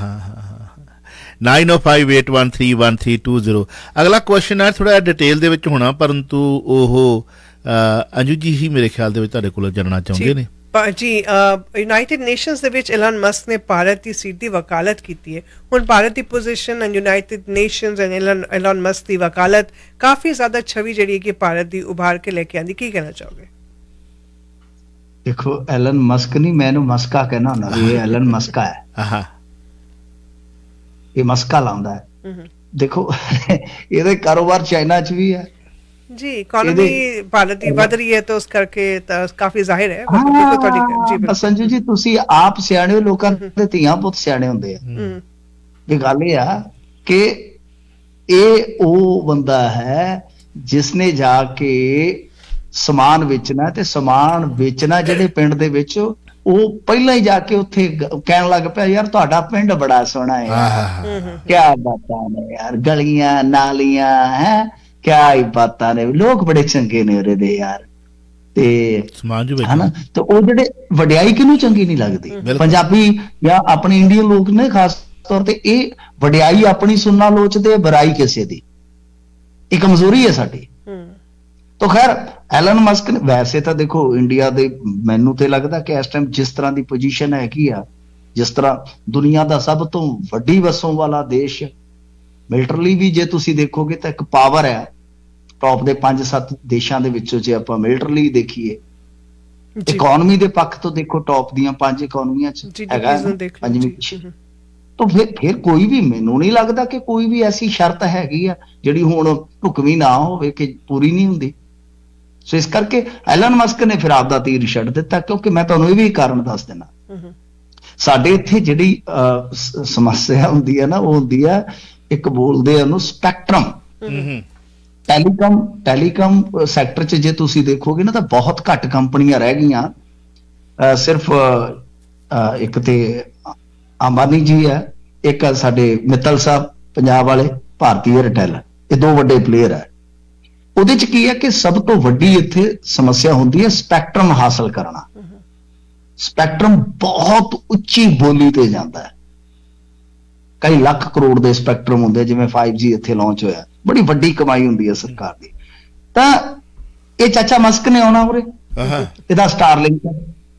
9058131320। ਅਗਲਾ ਕੁਐਸਚਨ ਹੈ ਥੋੜਾ ਡਿਟੇਲ ਦੇ ਵਿੱਚ ਹੋਣਾ, ਪਰੰਤੂ ਉਹ ਅੰਜੂ ਜੀ ਹੀ ਮੇਰੇ ਖਿਆਲ ਦੇ ਵਿੱਚ ਤੁਹਾਡੇ ਕੋਲ ਜਾਣਨਾ ਚਾਹੁੰਦੇ ਨੇ ਜੀ। ਯੂਨਾਈਟਿਡ ਨੇਸ਼ਨਸ ਦੇ ਵਿੱਚ ਐਲਨ ਮਸਕ ਨੇ ਭਾਰਤ ਦੀ ਸੀਟ ਦੀ ਵਕਾਲਤ ਕੀਤੀ ਹੈ। ਹੁਣ ਭਾਰਤ ਦੀ position and United Nations and Elon Musk ਦੀ ਵਕਾਲਤ ਕਾਫੀ ਜ਼ਿਆਦਾ ਛਵੀ ਜਿਹੜੀ ਕਿ ਭਾਰਤ ਦੀ ਉਭਾਰ ਕੇ ਲੈ ਕੇ ਆਂਦੀ, ਕੀ ਕਹਿਣਾ ਚਾਹੋਗੇ? ਦੇਖੋ, ਐਲਨ ਮਸਕ ਨਹੀਂ, ਮੈਂ ਇਹਨੂੰ ਮਸਕਾ ਕਹਿਣਾ ਹੁੰਦਾ, ਇਹ ਐਲਨ ਮਸਕਾ ਹੈ, ਇਹ ਮਸਕਾ ਲਾਉਂਦਾ ਹੈ। ਦੇਖੋ ਇਹਦੇ ਕਾਰੋਬਾਰ ਚਾਈਨਾ 'ਚ ਵੀ ਹੈ ਜੀ, ਇਕਨੋਮੀ ਭਾਰਤ ਦੀ ਵੱਧ ਰਹੀ ਹੈ ਤਾਂ ਉਸ ਕਰਕੇ ਤਾਂ ਕਾਫੀ ਜ਼ਾਹਿਰ ਹੈ। ਸੰਜੂ ਜੀ, ਤੁਸੀਂ ਆਪ ਸਿਆਣੇ ਹੋ, ਲੋਕਾਂ ਦੇ ਧੀਆਂ ਪੁੱਤ ਸਿਆਣੇ ਹੁੰਦੇ ਆ। ਇਹ ਗੱਲ ਇਹ ਆ ਕਿ ਇਹ ਉਹ ਬੰਦਾ ਹੈ ਜਿਸਨੇ ਜਾ ਕੇ ਸਮਾਨ ਵੇਚਣਾ, ਤੇ ਸਮਾਨ ਵੇਚਣਾ ਜਿਹੜੇ ਪਿੰਡ ਦੇ ਵਿੱਚ, ਉਹ ਪਹਿਲਾਂ ਹੀ ਜਾ ਕੇ ਉੱਥੇ ਕਹਿਣ ਲੱਗ ਪਿਆ, ਯਾਰ ਤੁਹਾਡਾ ਪਿੰਡ ਬੜਾ ਸੋਹਣਾ ਹੈ, ਕਿਆ ਬਾਤਾਂ ਨੇ ਯਾਰ, ਗਲੀਆਂ ਨਾਲੀਆਂ ਹੈ, ਕਿਆ ਹੀ ਬਾਤਾਂ ਨੇ, ਲੋਕ ਬੜੇ ਚੰਗੇ ਨੇ ਉਰੇ ਦੇ ਯਾਰ। ਤੇ ਹਨਾ, ਤੇ ਉਹ ਜਿਹੜੇ ਵਡਿਆਈ ਕਿਹਨੂੰ ਚੰਗੀ ਨਹੀਂ ਲੱਗਦੀ, ਪੰਜਾਬੀ ਜਾਂ ਆਪਣੇ ਇੰਡੀਅਨ ਲੋਕ ਨੇ ਖਾਸ ਤੌਰ ਤੇ, ਇਹ ਵਡਿਆਈ ਆਪਣੀ ਸੁਣਨਾ ਲੋਚਦੇ, ਬੁਰਾਈ ਕਿਸੇ ਦੀ, ਇਹ ਕਮਜ਼ੋਰੀ ਹੈ ਸਾਡੀ। ਤਾਂ ਖੈਰ ਐਲਨ ਮਸਕ ਨੇ, ਵੈਸੇ ਤਾਂ ਦੇਖੋ ਇੰਡੀਆ ਦੇ, ਮੈਨੂੰ ਤੇ ਲੱਗਦਾ ਕਿ ਇਸ ਟਾਈਮ ਜਿਸ ਤਰ੍ਹਾਂ ਦੀ ਪੋਜੀਸ਼ਨ ਹੈਗੀ ਆ, ਜਿਸ ਤਰ੍ਹਾਂ ਦੁਨੀਆ ਦਾ ਸਭ ਤੋਂ ਵੱਡੀ ਵਸੋਂ ਵਾਲਾ ਦੇਸ਼, ਮਿਲਟਰਲੀ ਵੀ ਜੇ ਤੁਸੀਂ ਦੇਖੋਗੇ ਤਾਂ ਇੱਕ ਪਾਵਰ ਹੈ, ਟੌਪ ਦੇ 5-7 ਦੇਸ਼ਾਂ ਦੇ ਵਿੱਚੋਂ ਜੇ ਆਪਾਂ ਮਿਲਟਰਲੀ ਦੇਖੀਏ। ਇਕਨੋਮੀ ਦੇ ਪੱਖ ਤੋਂ ਦੇਖੋ, ਟੌਪ ਦੀਆਂ 5 ਇਕਨੋਮੀਆਂ 'ਚ ਹੈਗਾ, 5ਵੀਂ। ਤਾਂ ਫਿਰ ਕੋਈ ਵੀ, ਮੈਨੂੰ ਨਹੀਂ ਲੱਗਦਾ ਕਿ ਕੋਈ ਵੀ ਐਸੀ ਸ਼ਰਤ ਹੈਗੀ ਆ ਜਿਹੜੀ ਹੁਣ ਢੁਕਵੀਂ ਨਾ ਹੋਵੇ ਕਿ ਪੂਰੀ ਨਹੀਂ ਹੁੰਦੀ। ਸੋ ਇਸ ਕਰਕੇ ਐਲਨ ਮਸਕ ਨੇ ਫਿਰ ਆਪਦਾ ਤੀਰ ਛੱਡ ਦਿੱਤਾ, ਕਿਉਂਕਿ ਮੈਂ ਤੁਹਾਨੂੰ ਇਹ ਵੀ ਕਾਰਨ ਦੱਸ ਦੇਣਾ, ਸਾਡੇ ਇੱਥੇ ਜਿਹੜੀ ਸਮੱਸਿਆ ਹੁੰਦੀ ਹੈ ਨਾ, ਉਹ ਹੁੰਦੀ ਹੈ, ਇੱਕ ਬੋਲਦੇ ਆ ਉਹਨੂੰ ਸਪੈਕਟਰਮ। ਟੈਲੀਕਾਮ ਸੈਕਟਰ 'ਚ ਜੇ ਤੁਸੀਂ ਦੇਖੋਗੇ ਨਾ, ਤਾਂ ਬਹੁਤ ਘੱਟ ਕੰਪਨੀਆਂ ਰਹਿ ਗਈਆਂ, ਸਿਰਫ ਇੱਕ ਤੇ ਅੰਬਾਨੀ ਜੀ ਹੈ, ਇੱਕ ਸਾਡੇ ਮਿੱਤਲ ਸਾਹਿਬ ਪੰਜਾਬ ਵਾਲੇ, ਭਾਰਤੀ ਏਅਰਟੈਲ, ਇਹ 2 ਵੱਡੇ ਪਲੇਅਰ ਹੈ। ਉਹਦੇ 'ਚ ਕੀ ਹੈ ਕਿ ਸਭ ਤੋਂ ਵੱਡੀ ਇੱਥੇ ਸਮੱਸਿਆ ਹੁੰਦੀ ਹੈ ਸਪੈਕਟਰਮ ਹਾਸਲ ਕਰਨਾ। ਸਪੈਕਟਰਮ ਬਹੁਤ ਉੱਚੀ ਬੋਲੀ ਤੇ ਜਾਂਦਾ ਹੈ, ਕਈ ਲੱਖ ਕਰੋੜ ਦੇ ਸਪੈਕਟਰਮ ਹੁੰਦੇ, ਜਿਵੇਂ 5G ਇੱਥੇ ਲਾਂਚ ਹੋਇਆ, ਬੜੀ ਵੱਡੀ ਕਮਾਈ ਹੁੰਦੀ ਹੈ ਸਰਕਾਰ ਦੀ। ਤਾਂ ਇਹ ਚਾਚਾ ਮਸਕ ਨੇ ਆਉਣਾ ਉਰੇ, ਇਹਦਾ ਸਟਾਰਲਿੰਕ,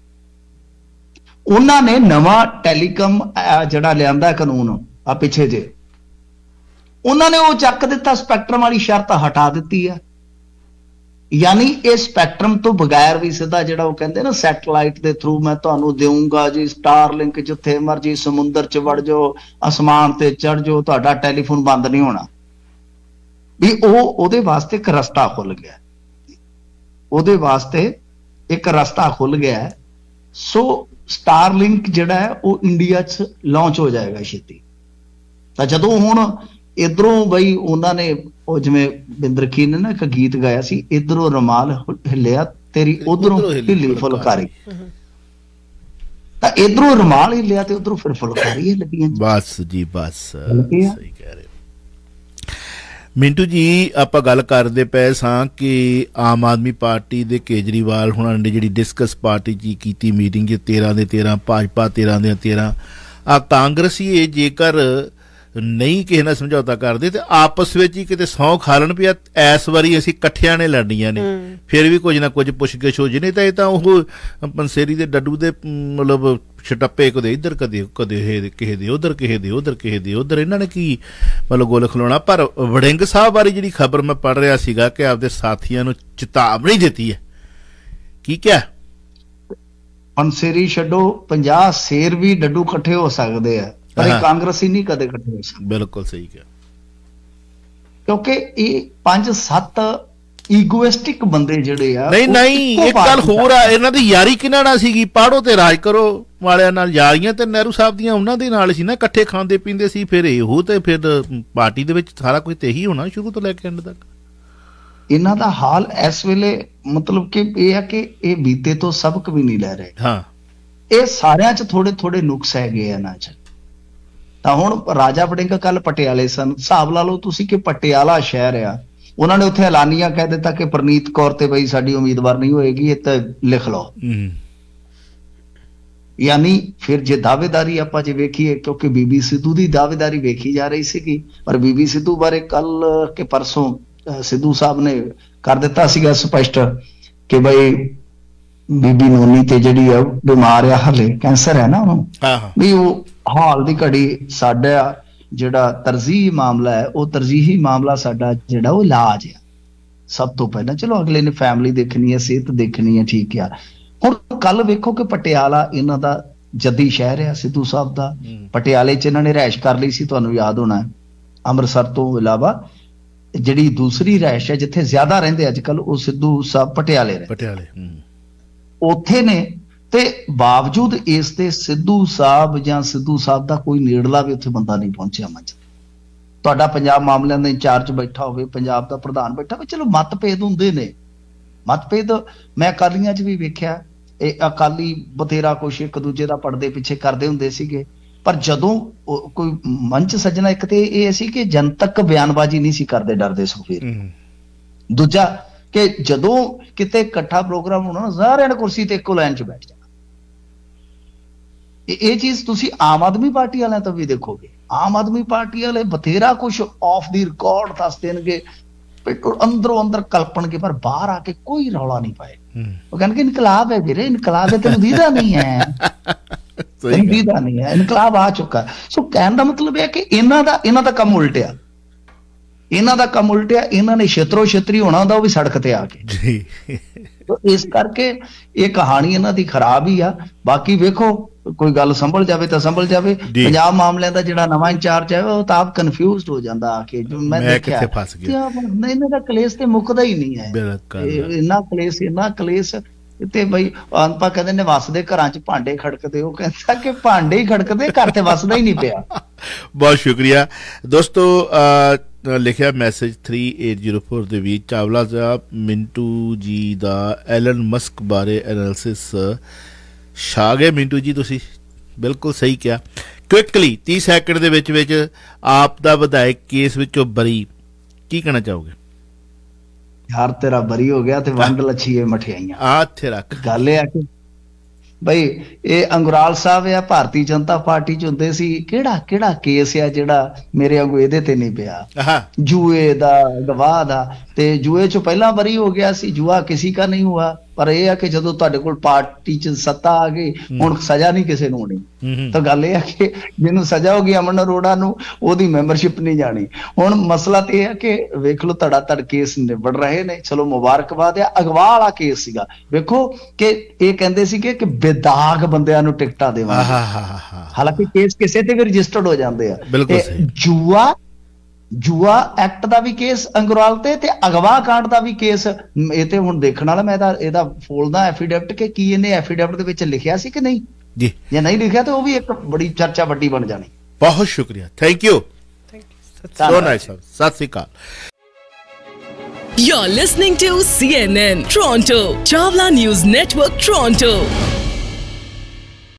ਉਹਨਾਂ ਨੇ ਨਵਾਂ ਟੈਲੀਕਾਮ ਜਿਹੜਾ ਲਿਆਂਦਾ ਕਾਨੂੰਨ ਆ ਪਿੱਛੇ ਜੇ, ਉਹਨਾਂ ਨੇ ਉਹ ਚੱਕ ਦਿੱਤਾ, ਸਪੈਕਟਰਮ ਵਾਲੀ ਸ਼ਰਤ ਹਟਾ ਦਿੱਤੀ ਹੈ। ਯਾਨੀ ਇਹ ਸਪੈਕਟਰਮ ਤੋਂ ਬਗੈਰ ਵੀ ਸਿੱਧਾ ਜਿਹੜਾ ਉਹ ਕਹਿੰਦੇ ਨਾ ਸੈਟਲਾਈਟ ਦੇ ਥਰੂ ਮੈਂ ਤੁਹਾਨੂੰ ਦੇਵਾਂਗਾ ਜੀ ਸਟਾਰਲਿੰਕ, ਜਿੱਥੇ ਮਰਜੀ ਸਮੁੰਦਰ 'ਚ ਵੜ ਜਾਓ, ਅਸਮਾਨ ਤੇ ਚੜ ਜਾਓ, ਤੁਹਾਡਾ ਟੈਲੀਫੋਨ ਬੰਦ ਨਹੀਂ ਹੋਣਾ। ਵੀ ਉਹਦੇ ਵਾਸਤੇ ਇੱਕ ਰਸਤਾ ਖੁੱਲ ਗਿਆ, ਉਹਦੇ ਵਾਸਤੇ ਇੱਕ ਰਸਤਾ ਖੁੱਲ ਗਿਆ। ਸੋ ਸਟਾਰਲਿੰਕ ਜਿਹੜਾ ਹੈ ਉਹ ਇੰਡੀਆ 'ਚ ਲਾਂਚ ਹੋ ਜਾਏਗਾ ਛੇਤੀ। ਤਾਂ ਜਦੋਂ ਹੁਣ ਇਧਰੋਂ ਬਈ ਉਹਨਾਂ ਨੇ, ਉਹ ਜਿਵੇਂ ਬਿੰਦਰਖੀ ਨੇ ਨਾ ਇੱਕ ਗੀਤ ਗਾਇਆ ਸੀ, ਇਧਰੋਂ ਰੁਮਾਲ ਹਿੱਲਿਆ ਤੇਰੀ ਉਧਰੋਂ ਹਿੱਲੀ ਫੁਲਕਾਰੀ, ਤਾਂ ਇਧਰੋਂ ਰੁਮਾਲ ਹਿੱਲਿਆ ਤੇ ਉਧਰੋਂ ਫਿਰ ਫੁਲਕਾਰੀ ਲੱਗੀਆਂ। ਬਸ ਜੀ ਬਸ, ਸਹੀ ਕਹਿ ਰਹੇ ਮਿੰਟੂ ਜੀ। ਆਪਾਂ ਗੱਲ ਕਰਦੇ ਪਏ ਸਾਂ ਕਿ ਆਮ ਆਦਮੀ ਪਾਰਟੀ ਦੇ ਕੇਜਰੀਵਾਲ ਹੁਣਾਂ ਨੇ ਜਿਹੜੀ ਡਿਸਕਸ ਪਾਰਟੀ 'ਚ ਕੀਤੀ ਮੀਟਿੰਗ 'ਚ 13 ਦੇ 13, ਭਾਜਪਾ 13 ਦੀਆਂ 13, ਆ ਕਾਂਗਰਸੀ ਇਹ ਜੇਕਰ ਨਹੀਂ ਕਿਸੇ ਨਾਲ ਸਮਝੌਤਾ ਕਰਦੇ ਤੇ ਆਪਸ ਵਿੱਚ ਹੀ ਕਿਤੇ ਸਹੁੰ ਖਾ ਲੈਣ ਪਿਆ, ਇਸ ਵਾਰੀ ਅਸੀਂ ਇਕੱਠਿਆਂ ਨੇ ਲੜਨੀਆਂ ਨੇ, ਫਿਰ ਵੀ ਕੁਝ ਨਾ ਕੁਝ ਪੁੱਛ ਗਿੱਛ ਹੋ ਜੇ। ਨਹੀਂ ਤਾਂ ਇਹ ਤਾਂ ਉਹ ਪੰਸੇਰੀ ਦੇ ਡੱਡੂ ਦੇ ਮਤਲਬ ਛਟੱਪੇ ਕਦੇ ਇੱਧਰ ਕਦੇ ਕਿਸੇ ਦੇ ਉਧਰ ਕਿਸੇ ਦੇ ਉਧਰ ਕਿਸੇ ਦੇ ਉਧਰ। ਇਹਨਾਂ ਨੇ ਕੀ ਮਤਲਬ ਗੋਲ ਖਲੋਣਾ। ਪਰ ਵੜਿੰਗ ਸਾਹਿਬ ਬਾਰੇ ਜਿਹੜੀ ਖਬਰ ਮੈਂ ਪੜ੍ਹ ਰਿਹਾ ਸੀਗਾ ਕਿ ਆਪਦੇ ਸਾਥੀਆਂ ਨੂੰ ਚੇਤਾਵਨੀ ਦਿੱਤੀ ਹੈ, ਕੀ ਕਿਹਾ? ਪੰਸੇਰੀ ਛੱਡੋ, 50 ਸ਼ੇਰ ਵੀ ਡੱਡੂ ਇਕੱਠੇ ਹੋ ਸਕਦੇ ਆ, ਪਰ ਇਹ ਕਾਂਗਰਸੀ ਨਹੀਂ ਕਦੇ ਇਕੱਠੇ ਹੋ ਸਕਦੇ। ਬਿਲਕੁਲ ਸਹੀ ਕਿਹਾ, ਕਿਉਂਕਿ ਇਹ 5-7 ਈਗੋਇਸਟਿਕ ਬੰਦੇ ਜਿਹੜੇ ਆ। ਨਹੀਂ ਇੱਕ ਗੱਲ ਹੋਰ ਆ, ਇਹਨਾਂ ਦੀ ਯਾਰੀ ਕਿਹਨਾਂ ਨਾਲ ਸੀਗੀ? ਪਾੜੋ ਤੇ ਰਾਜ ਕਰੋ ਵਾਲਿਆਂ ਨਾਲ ਯਾਰੀਆਂ ਤੇ ਨਹਿਰੂ ਸਾਹਿਬ ਦੀਆਂ ਉਹਨਾਂ ਦੇ ਨਾਲ ਸੀ ਨਾ, ਇਕੱਠੇ ਖਾਂਦੇ ਪੀਂਦੇ ਸੀ। ਫਿਰ ਇਹੋ ਤੇ ਫਿਰ ਪਾਰਟੀ ਦੇ ਵਿੱਚ ਸਾਰਾ ਕੁਝ ਤੇ ਇਹੀ ਹੋਣਾ ਸ਼ੁਰੂ ਤੋਂ ਲੈ ਕੇ ਐਂਡ ਤੱਕ। ਇਹਨਾਂ ਦਾ ਹਾਲ ਇਸ ਵੇਲੇ ਮਤਲਬ ਕਿ ਇਹ ਆ ਕਿ ਇਹ ਬੀਤੇ ਤੋਂ ਸਬਕ ਵੀ ਨਹੀਂ ਲੈ ਰਹੇ। ਹਾਂ, ਇਹ ਸਾਰਿਆਂ 'ਚ ਥੋੜੇ ਨੁਕਸ ਹੈਗੇ ਇਹਨਾਂ 'ਚ। ਤਾਂ ਹੁਣ ਰਾਜਾ ਵੜਿੰਗ ਕੱਲ ਪਟਿਆਲੇ ਸਨ, ਹਿਸਾਬ ਲਾ ਲਓ ਤੁਸੀਂ ਕਿ ਪਟਿਆਲਾ ਸ਼ਹਿਰ ਆ, ਉਹਨਾਂ ਨੇ ਉੱਥੇ ਐਲਾਨੀਆਂ ਕਹਿ ਦਿੱਤਾ ਕਿ ਪ੍ਰਨੀਤ ਕੌਰ ਤੇ ਬਈ ਸਾਡੀ ਉਮੀਦਵਾਰ ਨਹੀਂ ਹੋਏਗੀ, ਇਹ ਤਾਂ ਲਿਖ ਲਓ। ਯਾਨੀ ਫਿਰ ਜੇ ਦਾਅਵੇਦਾਰੀ ਆਪਾਂ ਜੇ ਵੇਖੀਏ, ਕਿਉਂਕਿ ਬੀਬੀ ਸਿੱਧੂ ਦੀ ਦਾਅਵੇਦਾਰੀ ਵੇਖੀ ਜਾ ਰਹੀ ਸੀਗੀ, ਪਰ ਬੀਬੀ ਸਿੱਧੂ ਬਾਰੇ ਕੱਲ ਕਿ ਪਰਸੋਂ ਸਿੱਧੂ ਸਾਹਿਬ ਨੇ ਕਰ ਦਿੱਤਾ ਸੀਗਾ ਸਪਸ਼ਟ ਕਿ ਬਈ ਬੀਬੀ ਨੋਨੀ ਤੇ ਜਿਹੜੀ ਆ ਬਿਮਾਰ ਆ, ਹਲੇ ਕੈਂਸਰ ਹੈ ਨਾ ਉਹਨੂੰ, ਵੀ ਉਹ ਹਾਲ ਦੀ ਘੜੀ ਸਾਡਾ ਜਿਹੜਾ ਤਰਜੀਹੀ ਮਾਮਲਾ ਹੈ, ਉਹ ਤਰਜੀਹੀ ਮਾਮਲਾ ਸਾਡਾ ਜਿਹੜਾ ਉਹ ਇਲਾਜ ਆ ਸਭ ਤੋਂ ਪਹਿਲਾਂ। ਚਲੋ ਅਗਲੇ ਨੇ ਫੈਮਿਲੀ ਦੇਖਣੀ ਹੈ, ਸਿਹਤ ਦੇਖਣੀ ਹੈ, ਠੀਕ ਆ। ਹੁਣ ਕੱਲ ਵੇਖੋ ਕਿ ਪਟਿਆਲਾ ਇਹਨਾਂ ਦਾ ਜੱਦੀ ਸ਼ਹਿਰ ਆ ਸਿੱਧੂ ਸਾਹਿਬ ਦਾ। ਪਟਿਆਲੇ 'ਚ ਇਹਨਾਂ ਨੇ ਰਿਹਾਇਸ਼ ਕਰ ਲਈ ਸੀ, ਤੁਹਾਨੂੰ ਯਾਦ ਹੋਣਾ। ਅੰਮ੍ਰਿਤਸਰ ਤੋਂ ਇਲਾਵਾ ਜਿਹੜੀ ਦੂਸਰੀ ਰਿਹਾਇਸ਼ ਹੈ ਜਿੱਥੇ ਜ਼ਿਆਦਾ ਰਹਿੰਦੇ ਅੱਜ ਕੱਲ, ਉਹ ਸਿੱਧੂ ਸਾਹਿਬ ਪਟਿਆਲੇ ਉੱਥੇ ਨੇ। ਤੇ ਬਾਵਜੂਦ ਇਸ ਦੇ ਸਿੱਧੂ ਸਾਹਿਬ ਜਾਂ ਸਿੱਧੂ ਸਾਹਿਬ ਦਾ ਕੋਈ ਨੇੜਲਾ ਵੀ ਉੱਥੇ ਬੰਦਾ ਨਹੀਂ ਪਹੁੰਚਿਆ ਮੰਚ। ਤੁਹਾਡਾ ਪੰਜਾਬ ਮਾਮਲਿਆਂ ਦੇ ਇੰਚਾਰਜ ਬੈਠਾ ਹੋਵੇ, ਪੰਜਾਬ ਦਾ ਪ੍ਰਧਾਨ ਬੈਠਾ ਹੋਵੇ, ਚਲੋ ਮਤਭੇਦ ਹੁੰਦੇ ਨੇ, ਮਤਭੇਦ ਮੈਂ ਅਕਾਲੀਆਂ 'ਚ ਵੀ ਵੇਖਿਆ। ਇਹ ਅਕਾਲੀ ਬਥੇਰਾ ਕੁਛ ਇੱਕ ਦੂਜੇ ਦਾ ਪਰਦੇ ਪਿੱਛੇ ਕਰਦੇ ਹੁੰਦੇ ਸੀਗੇ, ਪਰ ਜਦੋਂ ਕੋਈ ਮੰਚ ਸੱਜਣਾ, ਇੱਕ ਤੇ ਇਹ ਸੀ ਕਿ ਜਨਤਕ ਬਿਆਨਬਾਜ਼ੀ ਨਹੀਂ ਸੀ ਕਰਦੇ, ਡਰਦੇ ਸੁਖਬੀਰ। ਦੂਜਾ ਕਿ ਜਦੋਂ ਕਿਤੇ ਇਕੱਠਾ ਪ੍ਰੋਗਰਾਮ ਹੋਣਾ, ਸਾਰਿਆਂ ਨੇ ਕੁਰਸੀ ਤੇ ਇੱਕੋ ਲਾਈਨ 'ਚ ਬੈਠ ਜਾਣਾ। ਇਹ ਚੀਜ਼ ਤੁਸੀਂ ਆਮ ਆਦਮੀ ਪਾਰਟੀ ਵਾਲਿਆਂ ਤੋਂ ਵੀ ਦੇਖੋਗੇ। ਆਮ ਆਦਮੀ ਪਾਰਟੀ ਵਾਲੇ ਬਥੇਰਾ ਕੁਛ ਆਫ ਦੀ ਰਿਕਾਰਡ ਦੱਸ ਦੇਣਗੇ, ਅੰਦਰੋਂ ਅੰਦਰ ਕਲਪਣਗੇ, ਪਰ ਬਾਹਰ ਆ ਕੇ ਕੋਈ ਰੌਲਾ ਨਹੀਂ ਪਾਏ। ਉਹ ਕਹਿਣਗੇ ਇਨਕਲਾਬ ਹੈ ਵੀਰੇ, ਇਨਕਲਾਬ ਹੈ, ਤੈਨੂੰ ਦੀਦਾ ਨਹੀਂ ਹੈ, ਦੀਦਾ ਨਹੀਂ ਹੈ, ਇਨਕਲਾਬ ਆ ਚੁੱਕਾ। ਸੋ ਕਹਿਣ ਦਾ ਮਤਲਬ ਇਹ ਕਿ ਇਹਨਾਂ ਦਾ ਕੰਮ ਉਲਟਿਆ, ਇਹਨਾਂ ਦਾ ਕੰਮ ਉਲਟਿਆ। ਇਹਨਾਂ ਨੇ ਛੇਤਰੋ ਛੇਤਰੀ ਹੋਣਾ ਹੁੰਦਾ, ਉਹ ਵੀ ਸੜਕ ਤੇ ਆ ਕੇ। ਇਸ ਕਰਕੇ ਇਹ ਕਹਾਣੀ ਇਹਨਾਂ ਦੀ ਖਰਾਬ ਹੀ ਆ। ਬਾਕੀ ਵੇਖੋ, ਕੋਈ ਗੱਲ ਸੰਭਲ ਜਾਵੇ ਤਾਂ ਸੰਭਲ ਜਾਵੇ। ਪੰਜਾਬ ਮਾਮਲਿਆਂ ਦਾ ਜਿਹੜਾ ਨਵਾਂ ਇੰਚਾਰਜ ਹੈ ਉਹ ਤਾਂ ਆਪ ਕਨਫਿਊਜ਼ਡ ਹੋ ਜਾਂਦਾ ਆ ਕੇ। ਮੈਂ ਦੇਖਿਆ ਇਹਨਾਂ ਦਾ ਕਲੇਸ਼ ਤੇ ਮੁੱਕਦਾ ਹੀ ਨਹੀਂ ਹੈ, ਇੰਨਾ ਕਲੇਸ਼ ਤੇ ਬਈ ਆਪਾਂ ਕਹਿੰਦੇ ਨੇ ਵਸਦੇ ਘਰਾਂ 'ਚ ਭਾਂਡੇ ਖੜਕਦੇ, ਉਹ ਕਹਿੰਦਾ ਕਿ ਭਾਂਡੇ ਹੀ ਖੜਕਦੇ, ਘਰ ਤੇ ਵਸਦਾ ਹੀ ਨਹੀਂ ਪਿਆ। ਬਹੁਤ ਸ਼ੁਕਰੀਆ ਦੋਸਤੋ। ਲਿਖਿਆ ਮੈਸੇਜ 3804 ਦੇ ਵਿੱਚ, ਚਾਵਲਾ ਸਾਹਿਬ ਮਿੰਟੂ ਜੀ ਦਾ ਐਲਨ ਮਸਕ ਬਾਰੇ ਐਨਾਲਿਸਿਸ ਛਾ ਗਏ। ਮਿੰਟੂ ਜੀ ਤੁਸੀਂ ਬਿਲਕੁਲ ਸਹੀ ਕਿਹਾ। ਕੁਇਕਲੀ 30 ਸੈਕਿੰਡ ਦੇ ਵਿੱਚ ਆਪ ਦਾ ਵਿਧਾਇਕ ਕੇਸ ਵਿੱਚੋਂ ਬਰੀ, ਕੀ ਕਹਿਣਾ ਚਾਹੋਗੇ? ਯਾਰ ਤੇਰਾ ਬਰੀ ਹੋ ਗਿਆ ਤੇ ਵੰਡ ਲੱਛੀਏ ਮਠਿਆਈਆਂ ਆ ਇੱਥੇ ਰੱਖ। ਗੱਲ ਇਹ ਆ ਕਿ ਬਈ ਇਹ ਅੰਗੁਰਾਲ ਸਾਹਿਬ ਆ, ਭਾਰਤੀ ਜਨਤਾ ਪਾਰਟੀ 'ਚ ਹੁੰਦੇ ਸੀ। ਕਿਹੜਾ ਕੇਸ ਆ ਜਿਹੜਾ ਮੇਰੇ ਵਾਂਗੂ ਇਹਦੇ ਤੇ ਨਹੀਂ ਪਿਆ? ਜੂਏ ਦਾ, ਗਵਾਹ ਦਾ। ਤੇ ਜੂਏ 'ਚੋਂ ਪਹਿਲਾਂ ਬਰੀ ਹੋ ਗਿਆ ਸੀ, ਜੂਆ ਕਿਸੇ ਦਾ ਨਹੀਂ ਹੁਆ। ਪਰ ਇਹ ਆ ਕਿ ਜਦੋਂ ਤੁਹਾਡੇ ਕੋਲ ਪਾਰਟੀ 'ਚ ਸੱਤਾ ਆ ਗਈ, ਹੁਣ ਸਜ਼ਾ ਨਹੀਂ ਕਿਸੇ ਨੂੰ ਹੋਣੀ। ਤਾਂ ਗੱਲ ਇਹ ਆ ਕਿ ਜਿਹਨੂੰ ਸਜ਼ਾ ਹੋ ਗਈ ਅਮਨ ਅਰੋੜਾ ਨੂੰ, ਉਹਦੀ ਮੈਂਬਰਸ਼ਿਪ ਨਹੀਂ ਜਾਣੀ। ਹੁਣ ਮਸਲਾ ਤੇ ਇਹ ਆ ਕਿ ਵੇਖ ਲਓ ਧੜਾ ਕੇਸ ਨਿਬੜ ਰਹੇ ਨੇ। ਚਲੋ ਮੁਬਾਰਕਬਾਦ ਆ। ਅਗਵਾ ਵਾਲਾ ਕੇਸ ਸੀਗਾ, ਵੇਖੋ ਕਿ ਇਹ ਕਹਿੰਦੇ ਸੀਗੇ ਕਿ ਬੇਦਾਗ ਬੰਦਿਆਂ ਨੂੰ ਟਿਕਟਾਂ ਦੇਵਾਂਗੇ, ਹਾਲਾਂਕਿ ਕੇਸ ਕਿਸੇ ਤੇ ਵੀ ਰਜਿਸਟਰਡ ਹੋ ਜਾਂਦੇ ਆ। ਜੂਆ ਐਕਟ ਦਾ ਵੀ ਕੇਸ ਅੰਗੁਰਾਲ ਤੇ ਅਗਵਾ ਕਾਂਡ ਦਾ ਵੀ ਕੇਸ। ਇਹ ਤੇ ਹੁਣ ਦੇਖਣ ਵਾਲਾ। ਮੈਂ ਇਹਦਾ ਫੋਲਦਾ ਐਫੀਡੈਵਿਟ ਕਿ ਕੀ ਇਹਨੇ ਐਫੀਡੈਵਿਟ ਦੇ ਵਿੱਚ ਲਿਖਿਆ ਸੀ ਕਿ ਨਹੀਂ ਜੀ। ਜੇ ਨਹੀਂ ਲਿਖਿਆ ਤਾਂ ਉਹ ਵੀ ਇੱਕ ਬੜੀ ਚਰਚਾ ਵੱਡੀ ਬਣ ਜਾਣੀ। ਬਹੁਤ ਸ਼ੁਕਰੀਆ, thank you so nice. Sat Sri Akal. You're listening to CNN Toronto, Chawla News Network Toronto.